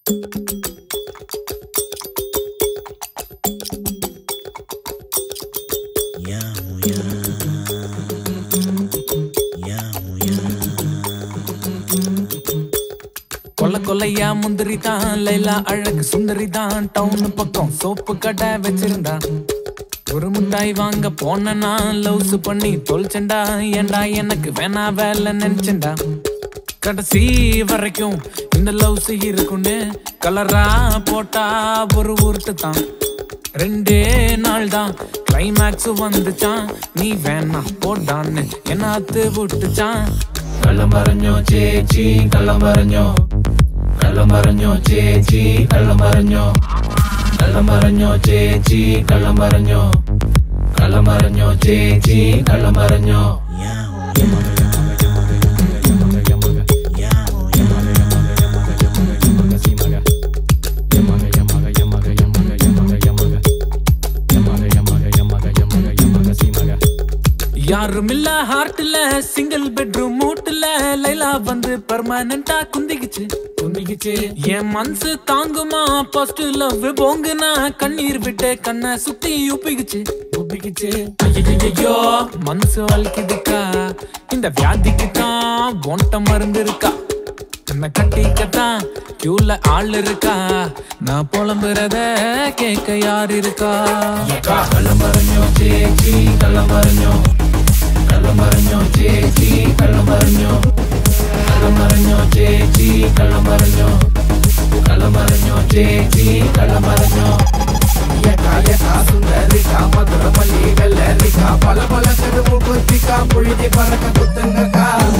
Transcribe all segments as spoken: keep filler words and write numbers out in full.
கொல்ல கொல்லையா முந்திரி தான் லைலா அழகு சுந்தரி தான் டவுன் பக்கம் சோப்பு கடை வச்சிருந்தா ஒரு முட்டாய் வாங்க போனா லவ்ஸ் பண்ணி தொலைச்சண்டா ஏண்டா எனக்கு வேணா வேலை நினைச்சண்டா கடைசி வரைக்கும் இந்த லவ்ஸ் இருக்குன்னு கலரா போட்டா ஒரு ஊருட்டு தான் ரெண்டே நாள் தான் கிளைமேக்ஸ் வந்துச்சான் நீ வேணா போட்டான்னு என்ன அத்து விட்டுச்சான் கள்ளம் പറഞ്ഞോ ചേച്ചി കള്ളം പറഞ്ഞോ കള്ളം പറഞ്ഞോ ചേച്ചി കള്ളം പറഞ്ഞോ കള്ളം പറഞ്ഞോ ചേച്ചി കള്ളം പറഞ്ഞോ കള്ളം പറഞ്ഞോ ചേച്ചി കള്ളം പറഞ്ഞോ யாரும் இல்ல ஹார்ட்ல சிங்கிள் பெட்ரூம் மூட்டுல லைலா வந்து பெர்மனண்டா குந்திக்கிச்சு குந்திக்கிச்சு என் மனசு தாங்குமா ஃபர்ஸ்ட் லவ் போங்குனா கண்ணீர் விட்டு கண்ணை சுத்தி உப்பிக்கிச்சு உப்பிக்கிச்சு ஐயோ மனசு வலிக்குதுக்கா இந்த வியாதிக்கு தான் போன்ட்ட மருந்து இருக்கா என்ன கட்டிக்கத்தான் கியூல ஆள் இருக்கா நான் புலம்புறத கேட்க யார் இருக்கா கள்ளம் പറഞ്ഞോ ചേച്ചി കള്ളം പറഞ്ഞോ കള്ളം പറഞ്ഞോ ചേച്ചി കള്ളം പറഞ്ഞോ കള്ളം പറഞ്ഞോ ചേച്ചി കള്ളം പറഞ്ഞോ കള്ളം പറഞ്ഞോ ചേച്ചി കള്ളം പറഞ്ഞോ സുന്ദരിക്ക മധുരമല്ലി വെള്ളരിക്ക പല പല കരുവ് കുത്തിക്ക പുഴുതി പറക്ക കുത്തുങ്ങക്ക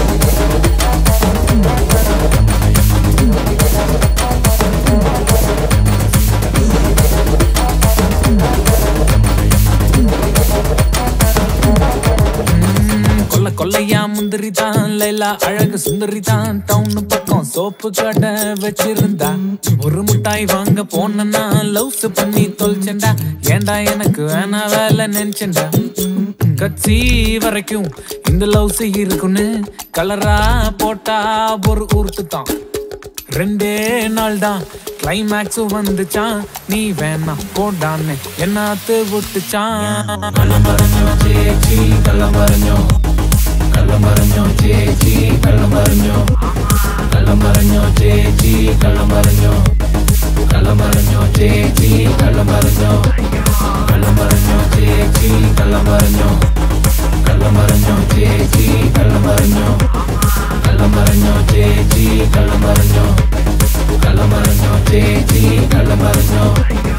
கொல்லையா முந்திரி தான் லைலா அழகு சுந்தரி தான் டவுன் பக்கம் சோப்பு கடை வச்சிருந்தா ஒரு முட்டாய் வாங்க போனா லவ்ஸ் பண்ணி தொலைச்சண்டா ஏண்டா எனக்கு வேணா வேலை நினைச்சண்டா கட்சி வரைக்கும் இந்த லவ்ஸ் இருக்குன்னு கலரா போட்டா ஒரு ஊருட்டு தான் ரெண்டே நாள் தான் கிளைமேக்ஸ் வந்துச்சான் நீ வேணா போடான்னு என்னாத்து விட்டுச்சான் கள்ளம் പറഞ്ഞോ ചേച്ചി കള്ളം പറഞ്ഞോ കള്ളം പറഞ്ഞോ ചേച്ചി കള്ളം പറഞ്ഞോ കള്ളം പറഞ്ഞോ ചേച്ചി കള്ളം പറഞ്ഞോ കള്ളം പറഞ്ഞോ ചേച്ചി കള്ളം പറഞ്ഞോ കള്ളം പറഞ്ഞോ ചേച്ചി കള്ളം പറഞ്ഞോ കള്ളം പറഞ്ഞോ ചേച്ചി കള്ളം പറഞ്ഞോ കള്ളം പറഞ്ഞോ ചേച്ചി കള്ളം പറഞ്ഞോ കള്ളം പറഞ്ഞോ ചേച്ചി കള്ളം പറഞ്ഞോ